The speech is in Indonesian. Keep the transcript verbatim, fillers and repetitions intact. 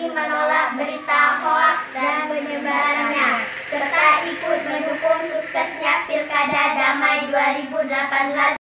kami menolak berita hoaks dan penyebarannya, serta ikut mendukung suksesnya Pilkada Damai dua ribu delapan belas.